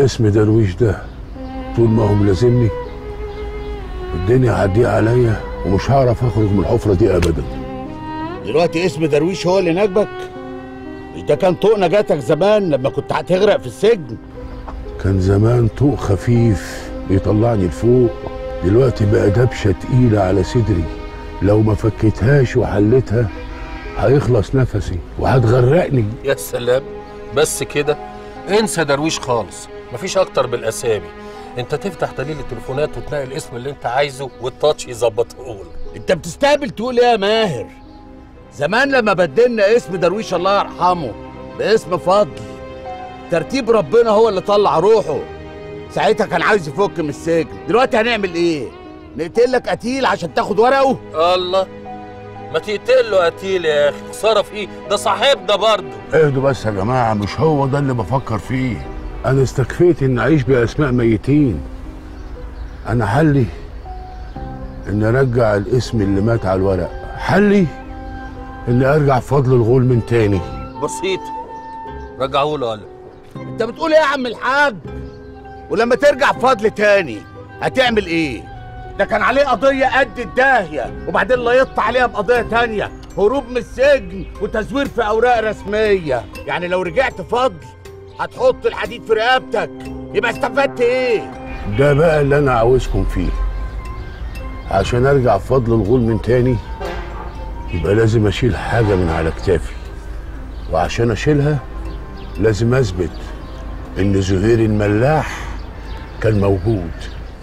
اسم درويش ده طول ما هو ملازمني الدنيا هتضيق عليا ومش هعرف اخرج من الحفره دي ابدا. دلوقتي اسم درويش هو اللي ناجبك؟ مش ده كان طوق نجاتك زمان لما كنت هتغرق في السجن؟ كان زمان طوق خفيف بيطلعني لفوق، دلوقتي بقى دبشه تقيله على صدري، لو ما فكيتهاش وحلتها هيخلص نفسي وهتغرقني. يا سلام، بس كده؟ انسى درويش خالص، مفيش اكتر بالاسامي. انت تفتح دليل التليفونات وتلاقي الاسم اللي انت عايزه والتاتش يظبطه لك. انت بتستقبل تقول ايه يا ماهر؟ زمان لما بدلنا اسم درويش الله يرحمه باسم فضل، ترتيب ربنا هو اللي طلع روحه. ساعتها كان عايز يفك من السجن، دلوقتي هنعمل ايه؟ نقتلك قتيل عشان تاخد ورقه؟ الله، ما تقتل له قتيل يا اخي، خساره في ايه؟ ده صاحبنا برضه. اهدوا بس يا جماعه، مش هو ده اللي بفكر فيه. انا استكفيت ان اعيش باسماء ميتين. انا حلي ان ارجع الاسم اللي مات على الورق، حلي ان ارجع فضل الغول من تاني. بسيط، رجعوا له. قال انت بتقول ايه يا عم الحاج؟ ولما ترجع فضل تاني هتعمل ايه؟ ده كان عليه قضيه قد الداهيه، وبعدين لا يطلع عليها بقضيه تانيه، هروب من السجن وتزوير في اوراق رسميه. يعني لو رجعت فضل هتحط الحديد في رقبتك، يبقى استفدت ايه؟ ده بقى اللي انا عاوزكم فيه. عشان ارجع فضل الغول من تاني يبقى لازم اشيل حاجه من على كتافي، وعشان اشيلها لازم اثبت ان زهير الملاح كان موجود.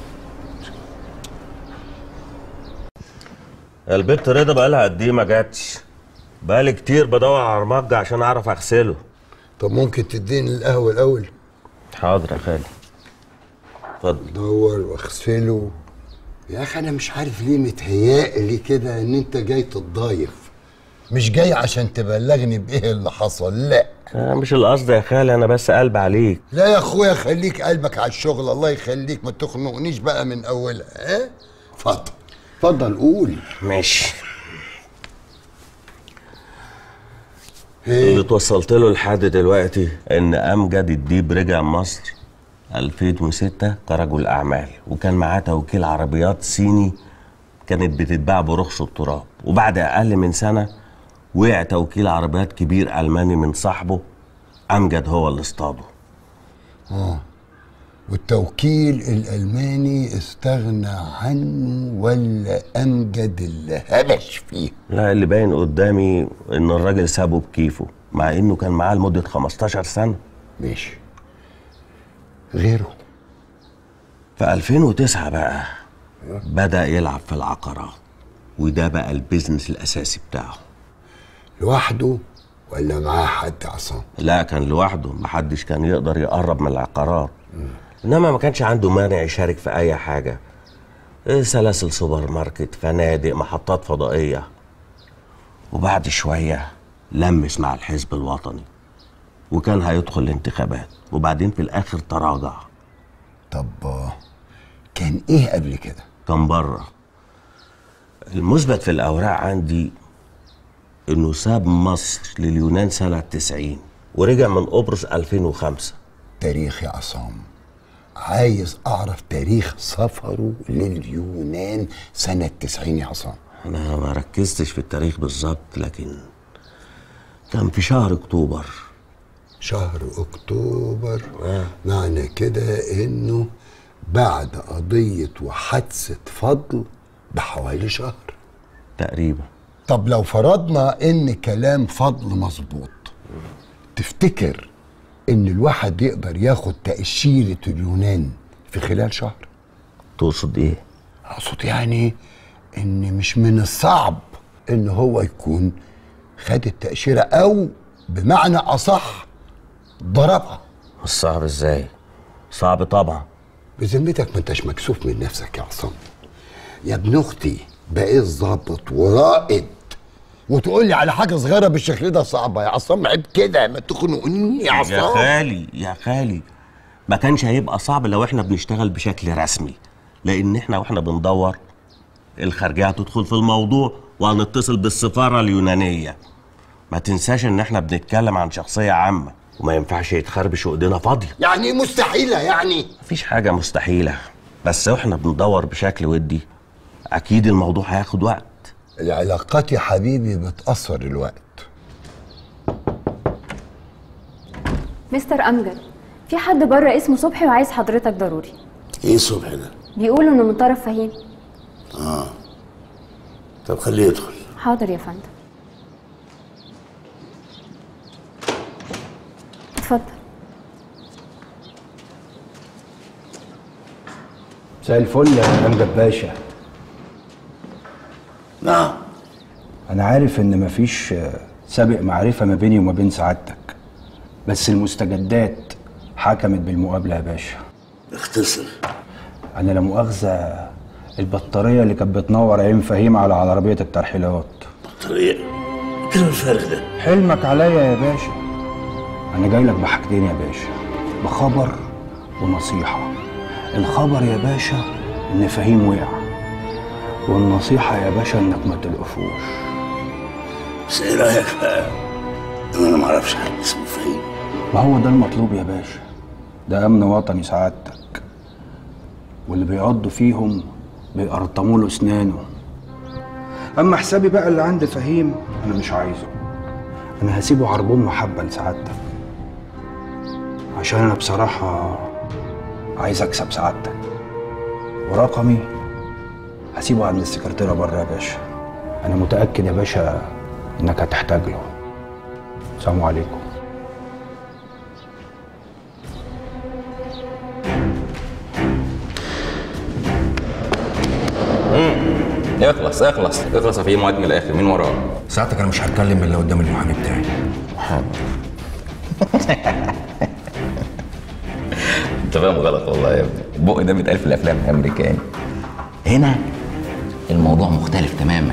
البت رضا بقالها قد ايه ما جاتش؟ بقالي كتير بدور على رمج عشان اعرف اغسله. طب ممكن تديني القهوه الاول؟ حاضر يا خالي، اتفضل. دور واغسله. يا اخي انا مش عارف ليه متهيألي كده ان انت جاي تتضايف، مش جاي عشان تبلغني بايه اللي حصل. لا مش القصد يا خالي، انا بس قلب عليك. لا يا اخويا، خليك قلبك على الشغل، الله يخليك، ما تخنقنيش بقى من اولها. ها اتفضل اتفضل قول. ماشي. اللي توصلت له لحد دلوقتي ان امجد الديب رجع مصر 2006 كرجل اعمال، وكان معاه توكيل عربيات صيني كانت بتتباع برخص التراب، وبعد اقل من سنه وقع توكيل عربيات كبير الماني من صاحبه امجد هو اللي اصطاده. والتوكيل الالماني استغنى عنه ولا امجد اللي هبش فيه؟ لا، اللي باين قدامي ان الراجل سابه بكيفه، مع انه كان معاه لمده 15 سنه. ماشي، غيره؟ في 2009 بقى بدأ يلعب في العقارات، وده بقى البيزنس الأساسي بتاعه. لوحده ولا معاه حد عصام؟ لا، كان لوحده، محدش كان يقدر يقرب من العقارات. إنما ما كانش عنده مانع يشارك في أي حاجة، سلاسل سوبر ماركت، فنادق، محطات فضائية. وبعد شوية لمس مع الحزب الوطني وكان هيدخل الانتخابات، وبعدين في الآخر تراجع. طب كان ايه قبل كده؟ كان بره. المثبت في الأوراق عندي إنه ساب مصر لليونان سنة 90 ورجع من قبرص 2005. تاريخ يا عصام، عايز أعرف تاريخ سفره لليونان سنة 90 يا عصام. أنا ما ركزتش في التاريخ بالظبط، لكن كان في شهر أكتوبر. شهر أكتوبر؟ معنى كده إنه بعد قضية وحادثة فضل بحوالي شهر تقريبا. طب لو فرضنا إن كلام فضل مظبوط، تفتكر إن الواحد يقدر ياخد تأشيرة اليونان في خلال شهر؟ تقصد إيه؟ أقصد يعني إن مش من الصعب إن هو يكون خد التأشيرة، أو بمعنى أصح ضربها. الصعب إزاي؟ صعب طبعا. بذمتك ما انتش مكسوف من نفسك يا عصام؟ يا ابن اختي بقيت ظابط ورائد وتقول لي على حاجه صغيره بالشكل ده صعبه يا عصام؟ عيب كده، ما تخنقني يا عصام. يا خالي ما كانش هيبقى صعب لو احنا بنشتغل بشكل رسمي، لان احنا واحنا بندور الخارجيه هتدخل في الموضوع وهنتصل بالسفاره اليونانيه. ما تنساش ان احنا بنتكلم عن شخصيه عامه. وما ينفعش يتخربش وايدينا فاضيه. يعني مستحيله يعني؟ مفيش حاجه مستحيله، بس واحنا بندور بشكل ودي اكيد الموضوع هياخد وقت. العلاقات يا حبيبي بتأثر الوقت. مستر أمجد، في حد بره اسمه صبحي وعايز حضرتك ضروري. ايه صبحي ده؟ بيقولوا انه من طرف فهيم. طب خليه يدخل. حاضر يا فندم. اتفضل. مساء الفل يا أمجد باشا. نعم. أنا عارف إن مفيش سابق معرفة ما بيني وما بين سعادتك، بس المستجدات حكمت بالمقابلة يا باشا. اختصر. أنا لا مؤاخذة البطارية اللي كانت بتنور عين فهيم على عربية الترحيلات. بطارية؟ الكلام الفارغ ده. حلمك عليا يا باشا. أنا جاي لك بحاجتين يا باشا، بخبر ونصيحة. الخبر يا باشا إن فهيم وقع، والنصيحة يا باشا إنك ما تلقفوش. بس ايه رايك بقى؟ انا ما اعرفش حد اسمه فهيم. وهو ده المطلوب يا باشا، ده أمن وطني سعادتك، واللي بيعضوا فيهم بيقرطموا له أسنانه. أما حسابي بقى اللي عند فهيم أنا مش عايزه، أنا هسيبه عربون محبة لسعادتك، عشان أنا بصراحة عايز أكسب سعادتك، ورقمي هسيبه عند السكرتيرة بره يا باشا. أنا متأكد يا باشا إنك هتحتاج له. السلام عليكم. اخلص اخلص اخلص يا فهيم وقت من الاخر. مين وراه؟ ساعتك أنا مش هتكلم إلا قدام المحامي بتاعي. انت فاهم غلط والله يا ابني، البق ده بيتقال في الافلام الامريكاني. هنا الموضوع مختلف تماما.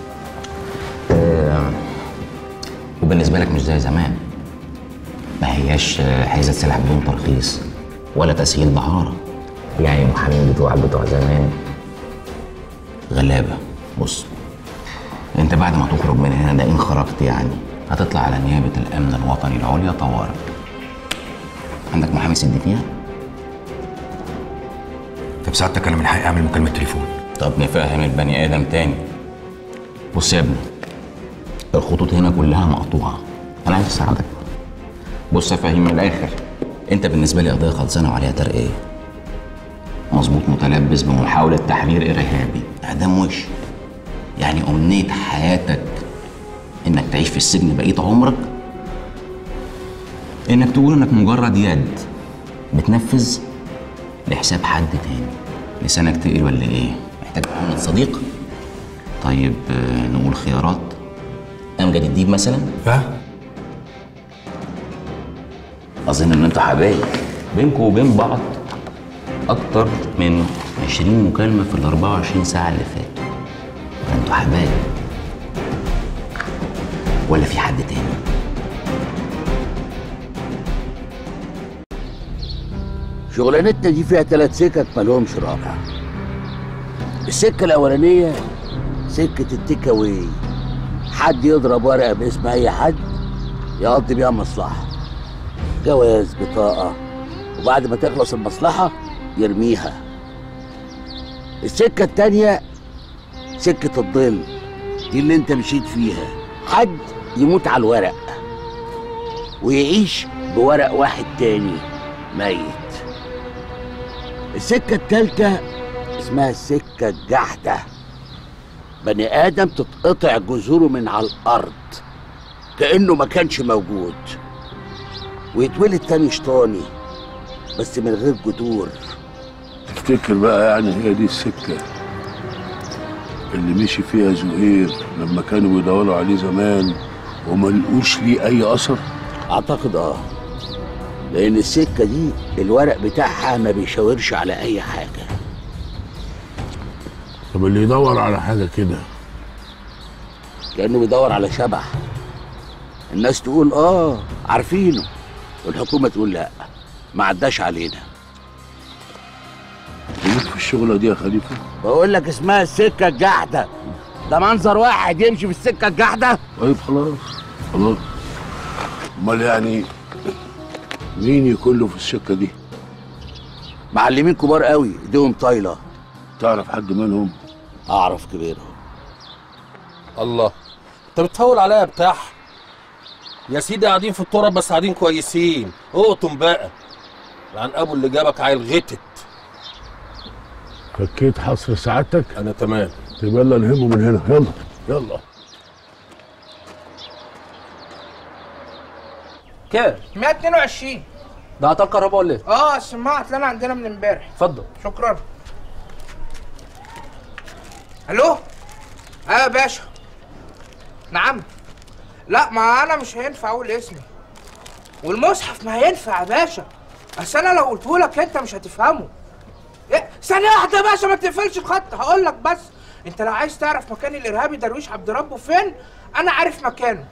وبالنسبه لك مش زي زمان، ما هياش حيزه سلع بدون ترخيص ولا تسهيل دعاره. يعني المحامين بتوع زمان غلابه. بص، انت بعد ما تخرج من هنا ده ان خرجت يعني هتطلع على نيابه الامن الوطني العليا طوارئ. عندك محامي سد فيها؟ طب سعادتك أنا من حقي أعمل مكالمة تليفون. طب نفهم البني ادم تاني. بص يا ابني، الخطوط هنا كلها مقطوعه، انا عايز اساعدك. بص يا فهيم، من الاخر انت بالنسبه لي قضيه خلصانه وعليها ترقيه. مظبوط، متلبس بمحاوله تحرير ارهابي، اعدام وش. يعني امنيه حياتك انك تعيش في السجن بقيه عمرك، انك تقول انك مجرد يد بتنفذ لحساب حد تاني. لسانك تقيل ولا ايه؟ محتاج معونة صديق؟ طيب نقول خيارات. امجد الديب مثلا. اظن ان انتوا حبايب، بينكم وبين بعض اكتر من 20 مكالمه في ال 24 ساعه اللي فاتوا. انتوا حبايب ولا في حد تاني؟ شغلانتنا دي فيها 3 سكك مالهمش رابع. السكه الاولانيه سكه التيك اواي، حد يضرب ورقه باسم اي حد يقضي بيها مصلحه، جواز، بطاقه، وبعد ما تخلص المصلحه يرميها. السكه التانيه سكه الظل، دي اللي انت مشيت فيها، حد يموت على الورق ويعيش بورق واحد تاني ميت. السكة التالتة اسمها السكة الجحدة، بني آدم تتقطع جذوره من على الأرض كأنه ما كانش موجود، ويتولد تاني شطاني بس من غير جذور. تفتكر بقى يعني هي دي السكة اللي مشي فيها زهير لما كانوا بيدوروا عليه زمان وما لقوش ليه أي أثر؟ أعتقد لأن السكة دي الورق بتاعها ما بيشاورش على أي حاجة. طب اللي يدور على حاجة كده كأنه بيدور على شبح، الناس تقول عارفينه، والحكومة تقول لا، ما عداش علينا. ليك في الشغلة دي يا خليفة؟ بقول لك اسمها السكة الجحدة، ده منظر واحد يمشي في السكة الجحدة؟ طيب خلاص. أمال يعني مين يكون له في السكه دي؟ معلمين كبار قوي ايديهم طايله. تعرف حد منهم؟ اعرف كبيرهم. الله، انت بتفول عليا بتاع يا سيدي. قاعدين في التراب بس قاعدين كويسين. اقطم بقى لعن ابو اللي جابك عيل غتت. فكيت حصر سعادتك؟ انا تمام. طب يلا نهمه من هنا. يلا يلا. كام؟ 122. ده عطال كهرباء ولا ايه؟ اه السماعه طلعنا عندنا من امبارح. اتفضل. شكرا. الو؟ ايوه يا باشا. نعم. لا ما انا مش هينفع اقول اسمي. والمصحف ما هينفع يا باشا. اصل انا لو قلته لك انت مش هتفهمه. إيه؟ ثانية واحدة يا باشا ما تقفلش الخط، هقول لك بس. انت لو عايز تعرف مكان الارهابي درويش عبد ربه فين، انا عارف مكانه.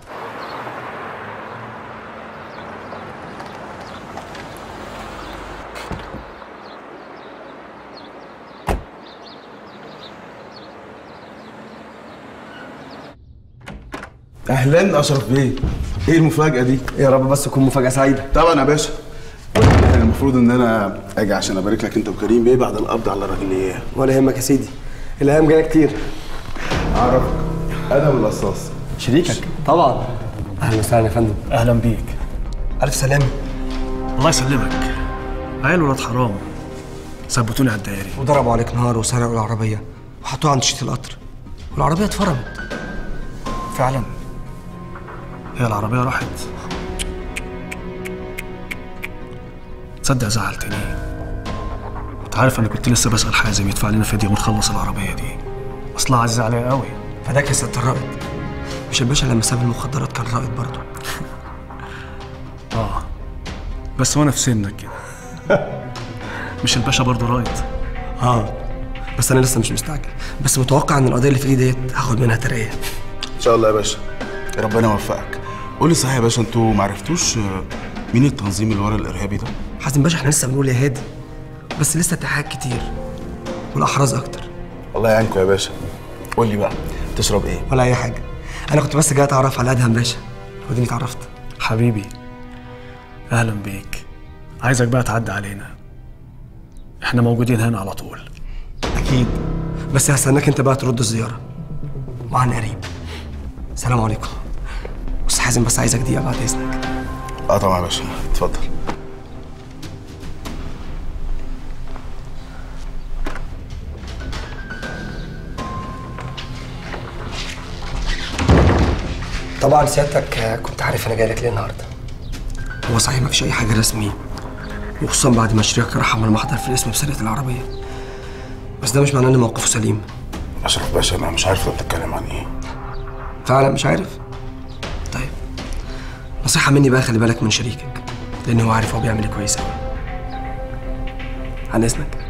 اهلا اشرف بيه. ايه المفاجأة دي؟ يا رب بس تكون مفاجأة سعيدة. طبعا يا باشا. المفروض ان انا اجي عشان ابارك لك انت وكريم بيه بعد القبض على الراجل. ولا يهمك يا سيدي، الايام جايه كتير. اعرفك، انا والقصاص شريكك طبعا. اهلا وسهلا يا فندم. اهلا بيك. الف سلامة. الله يسلمك. عيال ولاد حرام ثبتوني على الدائري وضربوا عليك نهار وسرقوا العربية وحطوها عند شيت القطر والعربية اتفرمت. فعلا هي العربية راحت. تصدق زعلتني. انت عارف انا كنت لسه بسأل حازم يدفع لنا فدية ونخلص العربية دي. اصلها عزيزة عليا قوي. فداك يا ست الرائد. مش الباشا لما ساب المخدرات كان رائد برضه؟ اه بس وانا في سنك كده. مش الباشا برضه رائد؟ اه بس انا لسه مش مستعجل، بس متوقع ان القضية اللي في ايدي ديت هاخد منها ترقية ان شاء الله يا باشا. ربنا يوفقك. قول لي صحيح يا باشا، انتوا ما عرفتوش مين التنظيم اللي ورا الارهابي ده؟ حازم باشا احنا لسه بنقول يا هادي، بس لسه التحقيقات كتير والاحراز اكتر. الله يعينكم يا باشا. قول لي بقى تشرب ايه؟ ولا اي حاجه، انا كنت بس جاي اتعرف على ادهم باشا وديني اتعرفت. حبيبي اهلا بيك. عايزك بقى تعدي علينا، احنا موجودين هنا على طول. اكيد، بس هستناك انت بقى ترد الزياره وعن قريب. سلام عليكم. بس حازم بس عايزك دقيقه بعد اذنك. اه طبعا يا باشا، اتفضل. طبعا سيادتك كنت عارف انا جاي لك ليه النهارده. هو صحيح مفيش اي حاجه رسمي، وخصوصا بعد ما شريكك راح عمل محضر في الاسم بسرقه العربيه، بس ده مش معناه ان موقفه سليم. اشرف باشا انا مش عارف انت بتتكلم عن ايه. فعلا مش عارف؟ طيب نصيحه مني بقى، خلي بالك من شريكك لان هو عارف هو بيعمل ايه كويس قوي. عن اذنك.